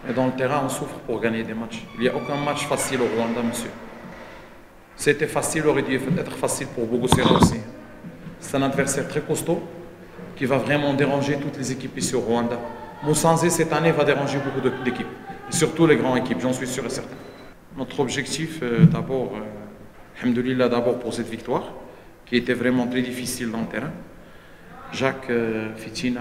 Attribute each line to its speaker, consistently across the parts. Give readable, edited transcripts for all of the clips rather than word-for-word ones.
Speaker 1: Et dans le terrain, on souffre pour gagner des matchs. Il n'y a aucun match facile au Rwanda, monsieur. C'était facile, aurait dû être facile pour Bogosera aussi. C'est un adversaire très costaud qui va vraiment déranger toutes les équipes ici au Rwanda. Moussanzé, cette année, va déranger beaucoup d'équipes. Et surtout les grandes équipes, j'en suis sûr et certain. Notre objectif, d'abord, alhamdoulilah, d'abord pour cette victoire, qui était vraiment très difficile dans le terrain. Jacques Fitina,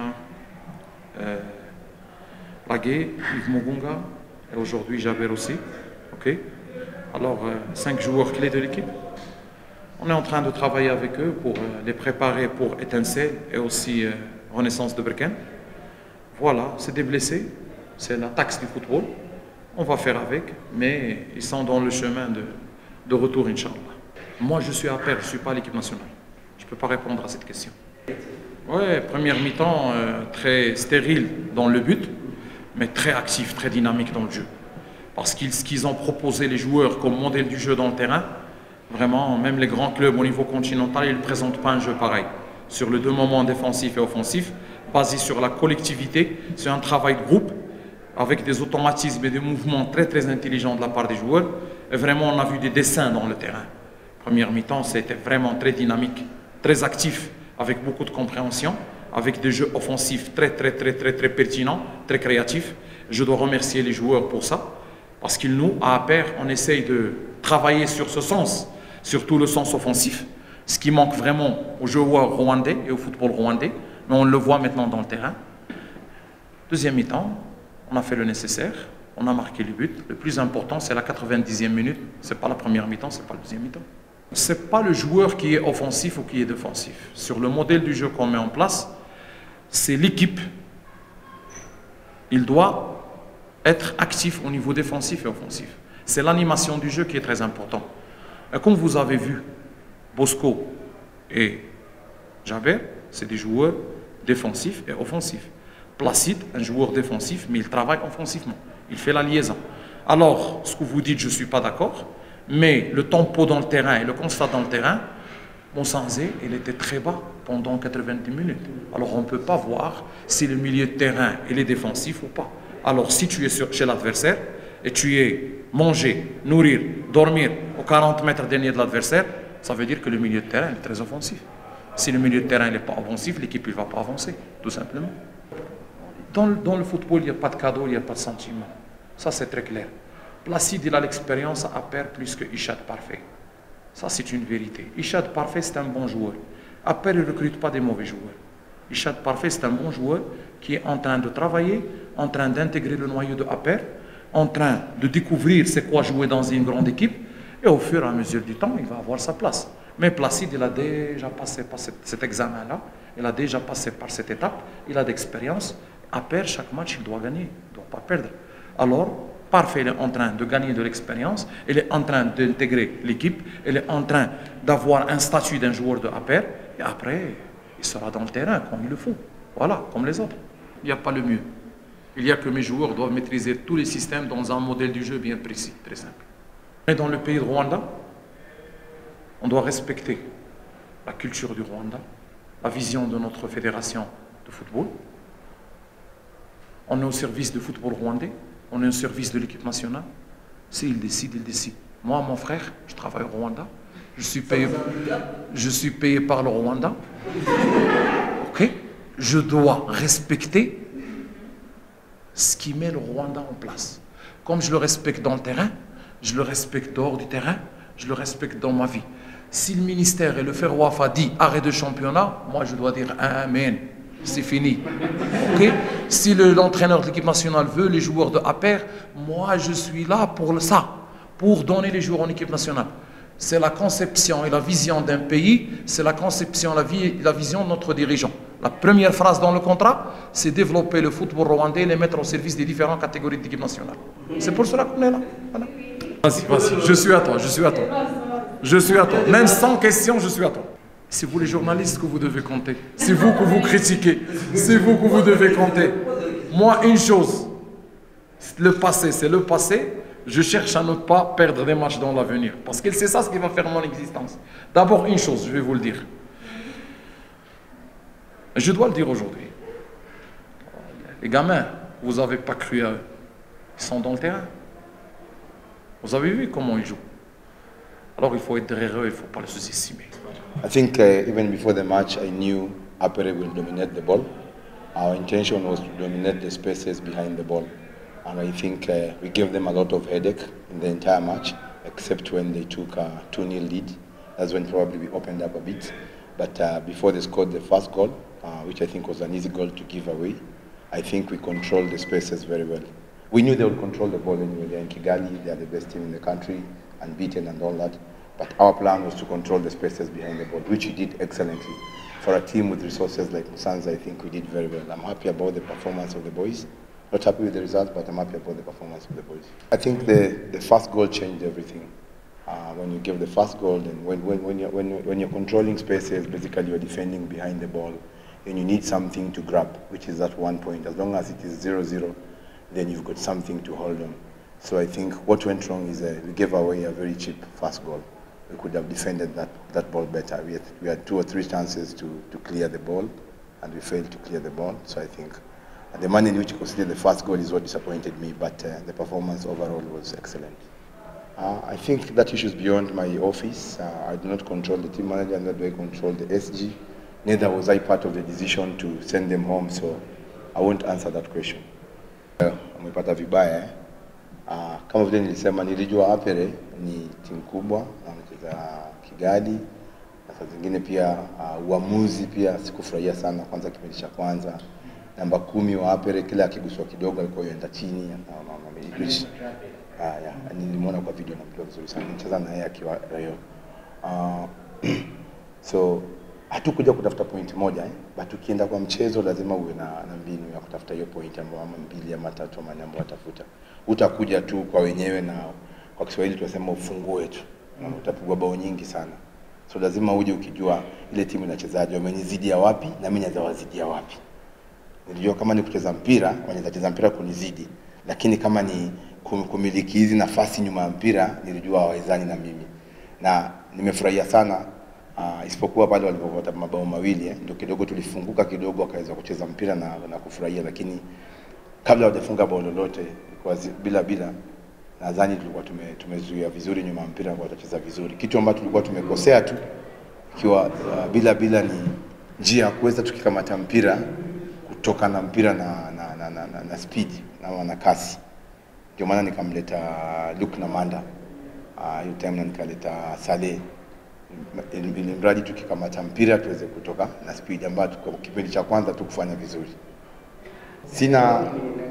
Speaker 1: Lagué, Yves Mugunga, et aujourd'hui Jaber aussi. Okay. Alors, 5 joueurs clés de l'équipe. On est en train de travailler avec eux pour les préparer pour Étincelle et aussi Renaissance de Berken. Voilà, c'est des blessés, c'est la taxe du football. On va faire avec, mais ils sont dans le chemin de retour, Inch'Allah. Moi, je suis à Père, je ne suis pas à l'équipe nationale. Je ne peux pas répondre à cette question. Ouais, première mi-temps, très stérile dans le but, mais très actif, très dynamique dans le jeu. Parce ce qu'ils ont proposé les joueurs comme modèle du jeu dans le terrain, vraiment, même les grands clubs au niveau continental, ils ne présentent pas un jeu pareil. Sur les deux moments défensifs et offensifs, basé sur la collectivité, c'est un travail de groupe, avec des automatismes et des mouvements très très intelligents de la part des joueurs. Et vraiment, on a vu des dessins dans le terrain. Première mi-temps, c'était vraiment très dynamique, très actif, avec beaucoup de compréhension, avec des jeux offensifs très pertinents, très créatifs. Je dois remercier les joueurs pour ça, parce qu'ils nous, à APR, on essaye de travailler sur ce sens, surtout le sens offensif, ce qui manque vraiment aux joueurs rwandais et au football rwandais, mais on le voit maintenant dans le terrain. Deuxième mi-temps, on a fait le nécessaire, on a marqué le but. Le plus important, c'est la 90e minute, ce n'est pas la première mi-temps, ce n'est pas la deuxième mi-temps. Ce n'est pas le joueur qui est offensif ou qui est défensif. Sur le modèle du jeu qu'on met en place, c'est l'équipe. Il doit être actif au niveau défensif et offensif. C'est l'animation du jeu qui est très important. Et comme vous avez vu, Bosco et Jaber, c'est des joueurs défensifs et offensifs. Placide, un joueur défensif, mais il travaille offensivement. Il fait la liaison. Alors, ce que vous dites, je ne suis pas d'accord, mais le tempo dans le terrain et le constat dans le terrain, Moussanzé, il était très bas pendant 90 minutes. Alors, on ne peut pas voir si le milieu de terrain il est défensif ou pas. Alors, si tu es chez l'adversaire et tu es manger, nourrir, dormir aux 40 mètres dernier de l'adversaire, ça veut dire que le milieu de terrain est très offensif. Si le milieu de terrain n'est pas offensif, l'équipe ne va pas avancer, tout simplement. Dans le football, il n'y a pas de cadeau, il n'y a pas de sentiment. Ça, c'est très clair. Placide, il a l'expérience à perdre plus que Ishad Parfait. Ça, c'est une vérité. Ishad Parfait, c'est un bon joueur. Aper ne recrute pas des mauvais joueurs. Ishad Parfait, c'est un bon joueur qui est en train de travailler, en train d'intégrer le noyau de Aper, en train de découvrir c'est quoi jouer dans une grande équipe, et au fur et à mesure du temps, il va avoir sa place. Mais Placide, il a déjà passé par cet examen-là, il a déjà passé par cette étape, il a d'expérience. Aper, chaque match, il doit gagner, il ne doit pas perdre. Alors, Parfait, il est en train de gagner de l'expérience, il est en train d'intégrer l'équipe, il est en train d'avoir un statut d'un joueur de Aper, et après, il sera dans le terrain comme il le faut. Voilà, comme les autres. Il n'y a pas le mieux. Il y a que mes joueurs doivent maîtriser tous les systèmes dans un modèle du jeu bien précis, très simple. Mais dans le pays de Rwanda, on doit respecter la culture du Rwanda, la vision de notre fédération de football. On est au service du football rwandais, on est au service de l'équipe nationale. S'il décide, il décide. Moi, mon frère, je travaille au Rwanda. Je suis payé par le Rwanda. Ok? Je dois respecter ce qui met le Rwanda en place. Comme je le respecte dans le terrain, je le respecte dehors du terrain, je le respecte dans ma vie. Si le ministère et le FERWAFA dit arrêt de championnat, moi je dois dire Amen. C'est fini. Okay? Si l'entraîneur de l'équipe nationale veut les joueurs de APR, moi je suis là pour ça, pour donner les joueurs en équipe nationale. C'est la conception et la vision d'un pays, c'est la conception et la vision de notre dirigeant. La première phrase dans le contrat, c'est développer le football rwandais et les mettre au service des différentes catégories de l'équipe nationale. C'est pour cela qu'on est là. Voilà. Vas-y, je suis à toi, je suis à toi. Je suis à toi. Même sans question, je suis à toi. C'est vous les journalistes que vous devez compter. C'est vous que vous critiquez. C'est vous que vous devez compter. Moi, une chose, le passé, c'est le passé. Je cherche à ne pas perdre des matchs dans l'avenir. Parce que c'est ça ce qui va faire mon existence. D'abord, une chose, je vais vous le dire. Je dois le dire aujourd'hui. Les gamins, vous n'avez pas cru à eux. Ils sont dans le terrain. Vous avez vu comment ils jouent. Alors il faut être derrière eux, il ne faut pas les sous-estimer.
Speaker 2: I think even before the match, I knew Apere will dominate the ball. Our intention was to dominate the spaces behind the ball. And I think we gave them a lot of headache in the entire match, except when they took a 2-0 lead. That's when probably we opened up a bit. But before they scored the first goal, which I think was an easy goal to give away, I think we controlled the spaces very well. We knew they would control the ball anyway. They're in Kigali, they're the best team in the country, unbeaten and all that. But our plan was to control the spaces behind the ball, which we did excellently. For a team with resources like Musanze, I think we did very well. I'm happy about the performance of the boys. Not happy with the results, but I'm happy about the performance of the boys. I think the first goal changed everything. When you give the first goal, and when you're controlling spaces, basically you're defending behind the ball, and you need something to grab, which is that 1 point. As long as it is 0-0, then you've got something to hold on. So I think what went wrong is we gave away a very cheap first goal. We could have defended that ball better. We had 2 or 3 chances to clear the ball, and we failed to clear the ball. So I think the manner in which we considered the first goal is what disappointed me, but the performance overall was excellent. I think that issue is beyond my office. I do not control the team manager, nor do I control the SG. Neither was I part of the decision to send them home, so I won't answer that question. Umepata vibaya eh? Kama vile nilisema, nilijua Apere ni timu kubwa, anacheza Kigali, na saa zingine pia uamuzi pia sikufurahia sana. Kwanza kipindi cha kwanza, namba 10 wa Apere kila akiguswa kidogo alikuwa yenda chini na nilimwona kwa video na mtu vizuri sana, nicheza na yeye akiwa Rayo. So hatukuja kutafuta point moja but ukienda kwa mchezo lazima uwe na mbinu ya kutafuta hiyo point ama 2 ama 3 ama 4 ambayo utafuta. Utakuja tu kwa wenyewe, na kwa Kiswahili tunasema ufungue tu, na utapigwa bao nyingi sana. So lazima uje ukijua ile timu inachezaje, wamenizidia wapi na mimi nazawazidia wapi. Nilijua kama ni kucheza mpira, wanacheza mpira kunizidi, lakini kama ni kumiliki hizi nafasi nyuma ya mpira, nilijua hawawezani na mimi. Na nimefurahia sana isipokuwa pale walipopata mabao mawili ndio kidogo tulifunguka kidogo, akaweza kucheza mpira na kufurahia, lakini kabla hawajafunga bao lolote kwa bila nadhani tulikuwa tumezuia vizuri nyuma ya mpira, kwa kucheza vizuri. Kitu ambacho tulikuwa tumekosea tu ikiwa bila ni njia kuweza tukikamata mpira kutoka na mpira na speed na kasi. Ndio maana nikamleta Luke na Manda hiyo time, na nikaleta Saleh ili mradi tukikamata mpira tuweze kutoka na speed ambayo kwa kipindi cha kwanza tukufanya vizuri. Sina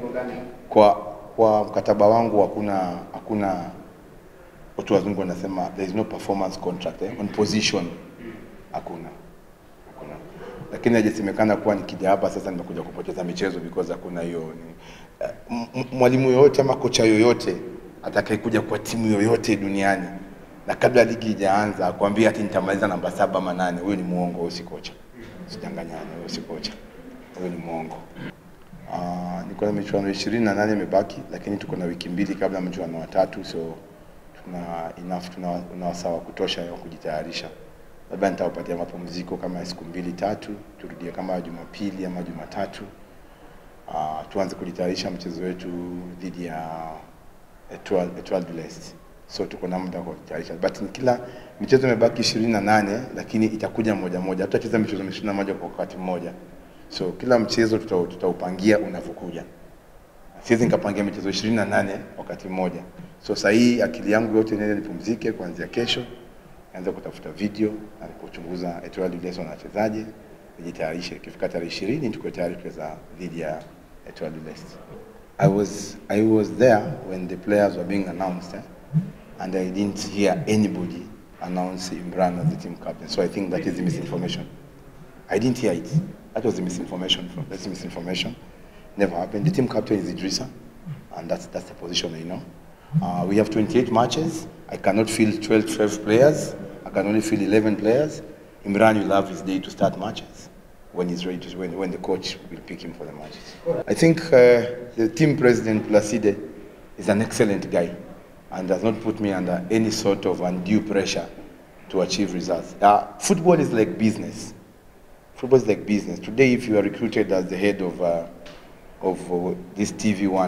Speaker 2: kwa mkataba wangu hakuna watu wazungu wanasema there is no performance contract on position, hakuna. Lakini hajasemekana kuwa nikija hapa sasa nimekuja kupoteza michezo because hakuna hiyo. Mwalimu yoyote ama kocha yoyote atakayekuja kwa timu yoyote duniani na kabla ligi haijaanza akwambia ati nitamaliza namba 7 ama 8, huyo ni muongo, huyo si kocha. Usidanganyane, huyo si kocha. Huyo ni muongo. Niko na michuano 28 imebaki, lakini tuko na wiki 2 kabla mchuano wa 3, so tuna wasaa kutosha ya kujitayarisha. Labda nitawapatia mapumziko kama siku 2-3, turudie kama Jumapili ama Jumatatu. Tuanze kujitayarisha mchezo wetu dhidi ya Etoile de l'Est. So tuko na muda wa kujitayarisha. But kila michezo imebaki 28, lakini itakuja moja moja. Tutacheza michezo 21 kwa wakati mmoja. So kila mchezo tutaupangia unavyokuja. Siwezi nikapangia michezo 28 wakati mmoja. So sasa hii akili yangu yote nene nipumzike kuanzia kesho. Anza kutafuta video na kuchunguza Etoile de l'Est wanachezaje, nijitayarishe. Ikifika tarehe 20 tuko tayari kucheza dhidi ya Etoile de l'Est. I was there when the players were being announced, and I didn't hear anybody announce Imran as the team captain. So I think that is the misinformation. I didn't hear it. That was the misinformation. That's the misinformation. Never happened. The team captain is Idrissa, and that's the position I know. We have 28 matches. I cannot field 12 players. I can only field 11 players. Imran will have his day to start matches when he's ready to, when the coach will pick him for the matches. I think the team president Placide is an excellent guy and does not put me under any sort of undue pressure to achieve results. Football is like business. Football is like business. Today, if you are recruited as the head of this TV1,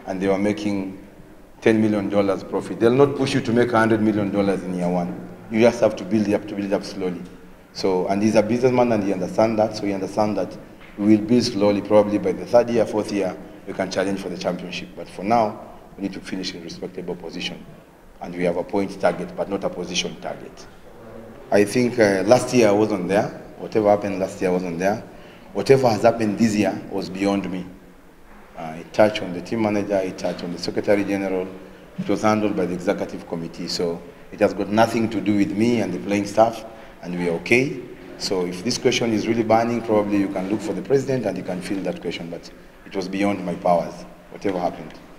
Speaker 2: and they were making $10 million profit. They'll not push you to make $100 million in year one. You just have to build it up slowly. So, and he's a businessman and he understands that, so he understands that we will build slowly. Probably by the third year, fourth year, we can challenge for the championship. But for now, we need to finish in respectable position. And we have a point target, but not a position target. I think last year I wasn't there. Whatever happened last year I wasn't there. Whatever has happened this year was beyond me. It touched on the team manager, it touched on the Secretary General. It was handled by the executive committee. So it has got nothing to do with me and the playing staff, and we are okay. So if this question is really burning, probably you can look for the president and you can fill that question, but it was beyond my powers, whatever happened.